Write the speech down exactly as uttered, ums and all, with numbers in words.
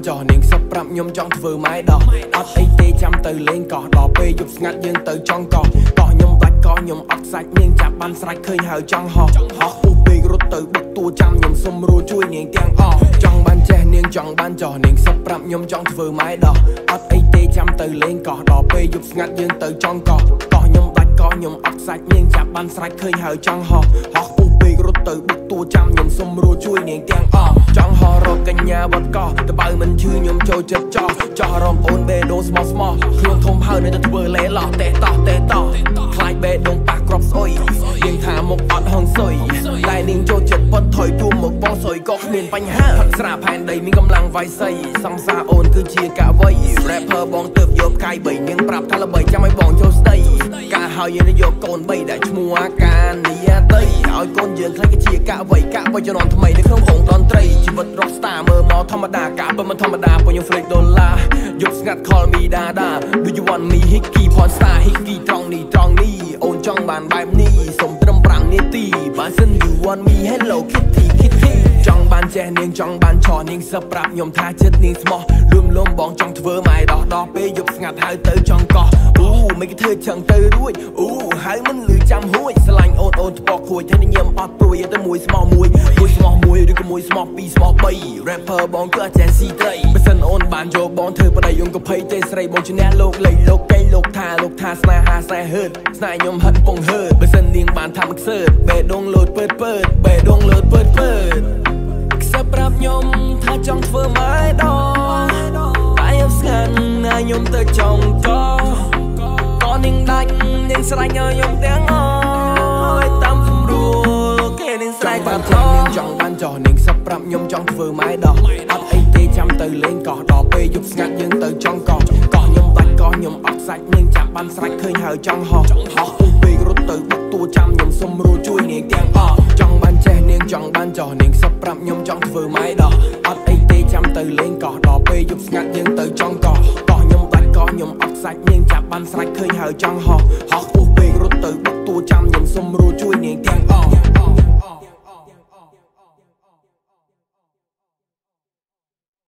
ចោះនាងសឹកប្រាប់ខ្ញុំចង់ធ្វើម៉ែដោះអត់អីទេចាំទៅលេងកោះដល់ពេលយប់ស្ងាត់យើងទៅចង់កោះកោះខ្ញុំដាច់កោះខ្ញុំអត់សាច់នាងចាប់បានស្រេចឃើញហើយចង់ហោះហោះពុះពេករត់ទៅបុកតួចាំខ្ញុំសុំរួជួយនាងទាំងអស់ចង់បានចេះនាងចង់បានចោះនាងសឹកប្រាប់ខ្ញុំចង់ធ្វើម៉ែដោះអត់អីទេចាំទៅលេងកោះដល់ពេលយប់ស្ងាត់យើងទៅចង់កោះកោះខ្ញុំដាច់កោះខ្ញុំអត់សាច់នាងចាប់បានស្រេចឃើញហើយចង់ហោះហោះពុះពេករត់ទៅបុកតួចាំខ្ញុំសុំរួជួយនាងទាំងអស់ចង់ហោះរកកញ្ញាវត្តកោះតបើមិនឈឺខ្ញុំចូលចិត្តចោះចោះរំអូនបេដូស្មោះស្មោះខ្លួនធំហើយនៅតែធ្វើលេឡោះតេតោះតេតោះខ្លាចបេដងប៉ះក្របស្អុយនាងថាមុខអត់ហងសុយតែនាងចូលចិត្តប៉ុនថយទួមមកបងសុយក៏គ្មានបញ្ហាផឹកស្រាផែនដីមានកម្លាំងវាយសីសង្សារអូនគឺជាកវី rapper បងទើបយកកាយបីនាងប្រាប់ថាល្បីចាំឲ្យបងចូលស្ដីការហើយយើងយកកូនបីដែលឈ្មោះអាកានីយ៉ាដីឲ្យកូនយើងខ្លាចជាកវីកវីជំនាន់ថ្មីនៅក្នុងវងតន្ត្រីជីវិត rockstar មើលមកធម្មតាការបើមិនធម្មតាពួកខ្ញុំ flex ដុល្លារយប់ស្ងាត់ call me dada do you want me hickey porn star hickey ត្រង់នេះត្រង់នេះអូនចង់បានបែបនេះសុំត្រឹមប្រាំនាទីបើសិន you want me hello kitty kitty ចង់បានចេះនាងចង់បានឆោនាងសឹកប្រាប់ខ្ញុំថាចិត្តនាងស្មោះលួមលំបងចង់ធ្វើម៉ែដោះដោះពេលយប់ស្ងាត់ហើយទៅចង់កោះអូមិនគេធ្វើចឹងទៅរួចអូហើយមិនលឺចាំហួយស្រឡាញ់អូនអូនថ្ពកខួយតែញញឹមអត់ព្រួយទៅមួយស្មោះមួយមួយស្មោះមួយឬក៏មួយស្មោះពីរស្មោះបី rapper បងគឺអត់ចេះស៊ីត្រីបើសិនអូនបានយកបងធ្វើប្តីយងក៏ភ័យទេស្រីបងជំនះលោកលេងលោកកេងលោកថាលោកថាស្នេហាសែហឺតស្នេហ៍ខ្ញុំហិតពងហឺតបើសិននាងបានថាមកសើតបេដងលោតពើតពើតបេដងលោតពើតពើតខ្សែប្រាប់ខ្ញុំថាចង់ធ្វើម៉ែដោះតែយប់ស្ងាត់ណាខ្ញុំទៅចង់កោះក៏នាងដាច់នាងស្រេចឲ្យខ្ញុំទាំងអស់តាមសម្រួលគេនាងស្រែកបានចង់នាងចង់បានចោះនាងសឹកប្រាប់ខ្ញុំចង់ធ្វើម៉ែដោះអត់អីទេចាំទៅលេងកោះដល់ពេលយប់ស្ងាត់យើងទៅចង់កោះកោះខ្ញុំដាច់កោះខ្ញុំអត់សាច់នាងចាប់បានស្រេចឃើញហើយចង់ហោះហោះពុះពេករត់ទៅបុកតួចាំខ្ញុំសុំរួជួយនាងទាំងអស់ចង់បានចេះនាងចង់បានចោះនាងសឹកប្រាប់ខ្ញុំចង់ធ្វើម៉ែដោះអត់អីទេចាំទៅលេងកោះដល់ពេលយប់ស្ងាត់យើងទៅចង់កោះកោះខ្ញុំដាច់កោះខ្ញុំអត់សាច់នាងចាប់បានស្រេចឃើញហើយចង់ហោះហោះពុះពេករត់ទៅបុកតួចាំខ្ញុំសុំរួ